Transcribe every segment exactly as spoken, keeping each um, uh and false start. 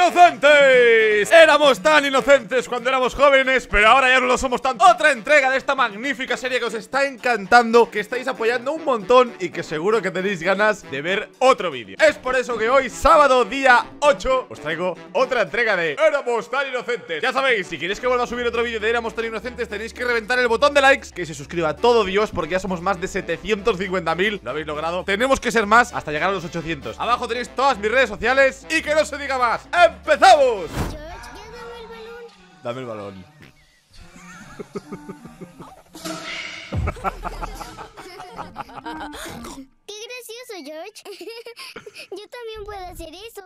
¡Inocentes! Éramos tan inocentes cuando éramos jóvenes, pero ahora ya no lo somos tanto. Otra entrega de esta magnífica serie que os está encantando, que estáis apoyando un montón y que seguro que tenéis ganas de ver otro vídeo. Es por eso que hoy, sábado, día ocho, os traigo otra entrega de Éramos tan inocentes. Ya sabéis, si queréis que vuelva a subir otro vídeo de Éramos tan inocentes, tenéis que reventar el botón de likes, que se suscriba todo Dios, porque ya somos más de setecientos cincuenta mil. Lo habéis logrado. Tenemos que ser más hasta llegar a los ochocientos. Abajo tenéis todas mis redes sociales y que no se diga más. ¡Empezamos! George, ya dame el balón. Dame el balón. Qué gracioso, George. Yo también puedo hacer eso.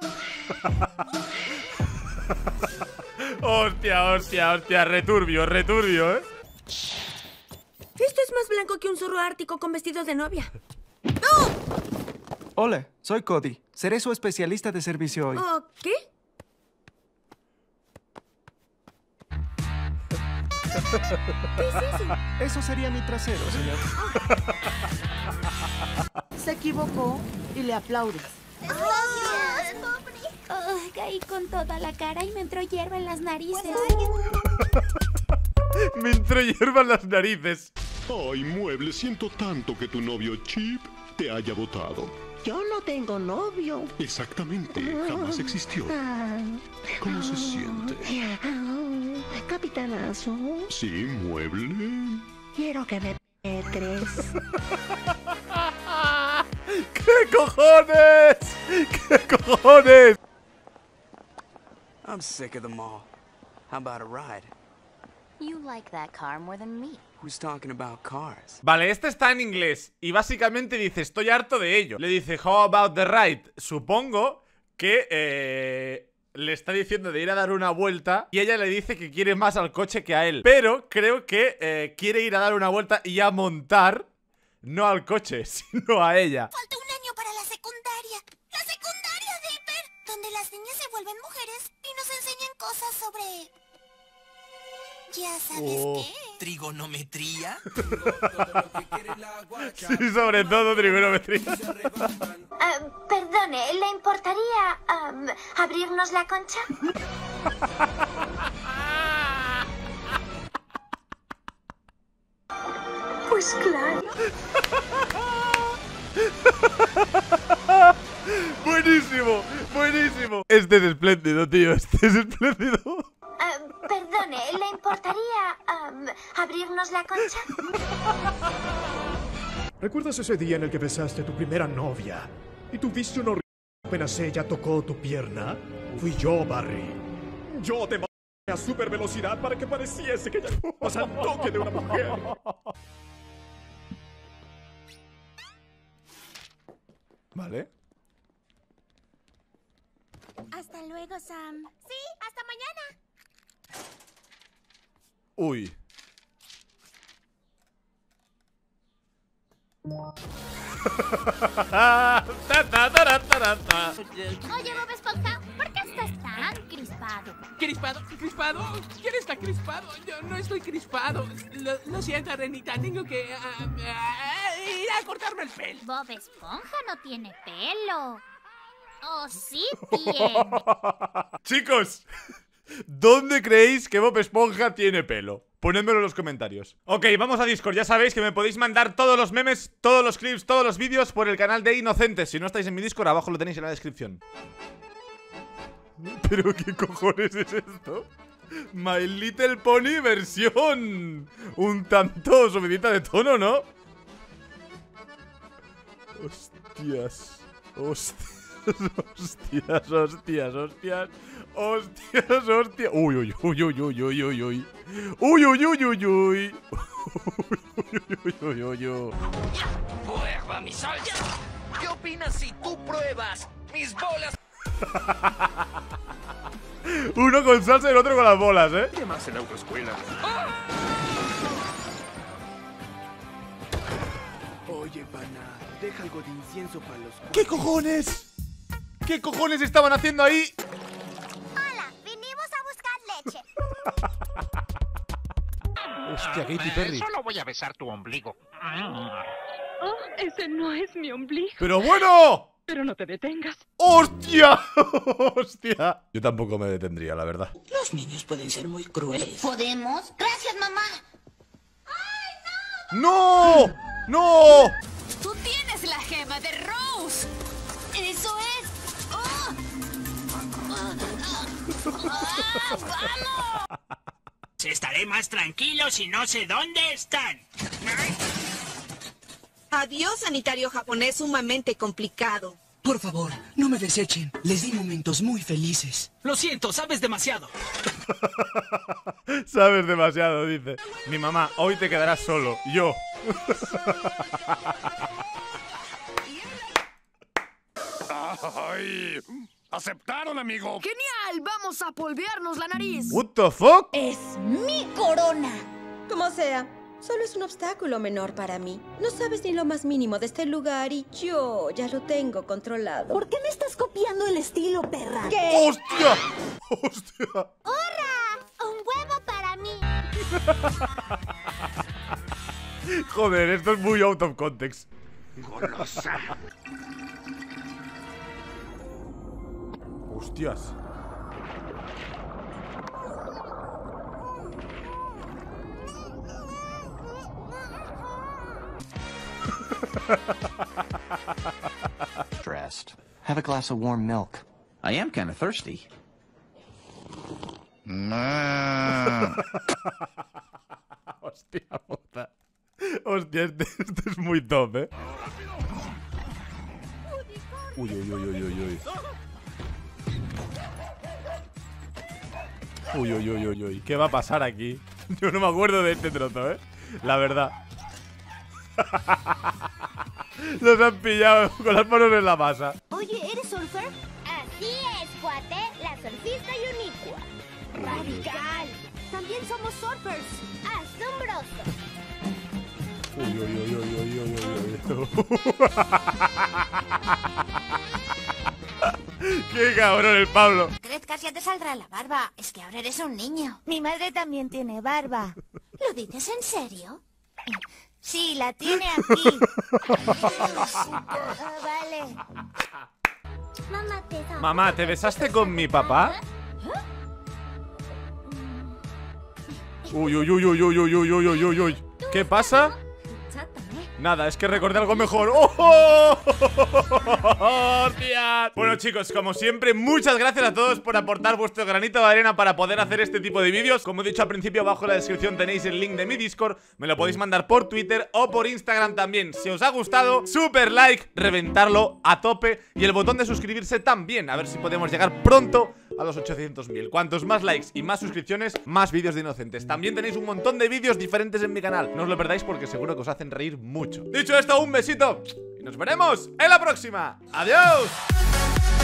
Hostia, hostia, hostia. Returbio, returbio, ¿eh? Esto es más blanco que un zorro ártico con vestidos de novia. Hola, soy Cody. Seré su especialista de servicio hoy. ¿Oh, qué? ¿Qué es eso? Eso sería mi trasero, señor. Se equivocó y le aplaudes. Gracias, pobre. Oh, caí con toda la cara y me entró hierba en las narices. Me entró hierba en las narices. Ay, mueble, siento tanto que tu novio Chip te haya votado. Yo no tengo novio. Exactamente, jamás existió. ¿Cómo se siente? Capitanazo, Sí, mueble. quiero que me penetres. ¿Qué cojones? ¿Qué cojones? I'm sick of them all. How about a ride? You like that car more than me. Who's talking about cars? Vale, este está en inglés y básicamente dice, estoy harto de ello. Le dice, how about the ride? Supongo que eh, le está diciendo de ir a dar una vuelta y ella le dice que quiere más al coche que a él. Pero creo que eh, quiere ir a dar una vuelta y a montar, no al coche, sino a ella. Falta un año para la secundaria. La secundaria, Dipper. Donde las niñas se vuelven mujeres y nos enseñan cosas sobre... ¿Ya sabes Oh. qué? ¿Trigonometría? Sí, sobre todo trigonometría. Ah, perdone, ¿le importaría am, abrirnos la concha? Pues claro. Buenísimo, buenísimo. Este es espléndido, tío, este es espléndido. Ah, perdone, ¿le importaría am, abrirnos la concha? ¿Recuerdas ese día en el que besaste a tu primera novia y tuviste una horrible apenas ella tocó tu pierna? Fui yo, Barry. Yo te mandé a super velocidad para que pareciese que ya vas al toque de una mujer. Vale. Hasta luego, Sam. Sí, hasta mañana. Uy. Ta, ta, ta, ta, ta. Oye, Bob Esponja, ¿por qué estás tan crispado? ¿Crispado? ¿Crispado? ¿Quién está crispado? Yo no estoy crispado. Lo, lo siento, Renita. Tengo que ah, ah, ir a cortarme el pelo. Bob Esponja no tiene pelo. Oh, sí tiene. Chicos, ¿dónde creéis que Bob Esponja tiene pelo? Ponedmelo en los comentarios. Ok, vamos a Discord, ya sabéis que me podéis mandar todos los memes, todos los clips, todos los vídeos por el canal de Inocentes. Si no estáis en mi Discord, abajo lo tenéis en la descripción. ¿Pero qué cojones es esto? My Little Pony versión un tanto subidita de tono, ¿no? Hostias. Hostias. Hostias, hostias, hostias. Hostias, hostias. Uy, uy, uy, uy, uy, uy, uy, uy. Uy, uy, uy, uy, uy. Uy, uy, uy, uy. ¡Prueba mi salsa! ¿Qué opinas si tú pruebas mis bolas? Uno con salsa y el otro con las bolas, ¿eh? ¿Qué más en autoescuela? Oye, pana, deja algo de incienso para los... ¿Qué cojones? ¿Qué cojones estaban haciendo ahí? Hola, vinimos a buscar leche. Hostia, Katy Perry. Solo voy a besar tu ombligo. Oh, ese no es mi ombligo. ¡Pero bueno! Pero no te detengas. ¡Hostia! ¡Hostia! Yo tampoco me detendría, la verdad. Los niños pueden ser muy crueles. ¿Podemos? Gracias, mamá. ¡No! ¡No! Tú tienes la gema de Rose. Eso es. ¡Oh! ¡Ah, ¡vamos! Estaré más tranquilo si no sé dónde están. Adiós, sanitario japonés sumamente complicado. Por favor, no me desechen. Les di momentos muy felices. Lo siento, sabes demasiado. Sabes demasiado, dice. Mi mamá, hoy te quedarás solo. Yo. ¡Ay! ¡Aceptaron, amigo! ¡Genial! ¡Vamos a polvearnos la nariz! What the fuck? Es mi corona. Como sea, solo es un obstáculo menor para mí. No sabes ni lo más mínimo de este lugar y yo ya lo tengo controlado. ¿Por qué me estás copiando el estilo, perra? ¿Qué? ¡Hostia! ¡Hostia! ¡Hurra! ¡Un huevo para mí! Joder, esto es muy out of context. ¡Golosa! Hostias. Dressed. Have a glass of warm milk. I am kind of thirsty. Hostia puta. Hostia, este, este es muy top, eh. Uy, uy, uy, uy, uy, uy. Uy, uy, uy, uy, uy. ¿Qué va a pasar aquí? Yo no me acuerdo de este trozo, eh. La verdad. Los han pillado con las manos en la masa. Oye, ¿eres surfer? Así es, cuate. La surfista unicua. Radical. También somos surfers. Asombroso. Uy, uy, uy, uy, uy, uy, uy, uy. Qué cabrón el Pablo. Crezcas ya te saldrá la barba. Es que ahora eres un niño. Mi madre también tiene barba. ¿Lo dices en serio? Sí, la tiene aquí. Ah, vale. Mamá, te Mamá, ¿te besaste con mi papá? Uy, uy, uy, uy, uy, uy, uy, uy, uy, uy. ¿Qué pasa? Nada, es que recordé algo mejor. ¡Oh! ¡Hostias! Bueno, chicos, como siempre, muchas gracias a todos por aportar vuestro granito de arena para poder hacer este tipo de vídeos. Como he dicho al principio, abajo en la descripción tenéis el link de mi Discord. Me lo podéis mandar por Twitter o por Instagram también. Si os ha gustado, super like, reventarlo a tope. Y el botón de suscribirse también. A ver si podemos llegar pronto a los ochocientos mil. Cuantos más likes y más suscripciones, más vídeos de inocentes. También tenéis un montón de vídeos diferentes en mi canal. No os lo perdáis porque seguro que os hacen reír mucho. Dicho esto, un besito y nos veremos en la próxima. ¡Adiós!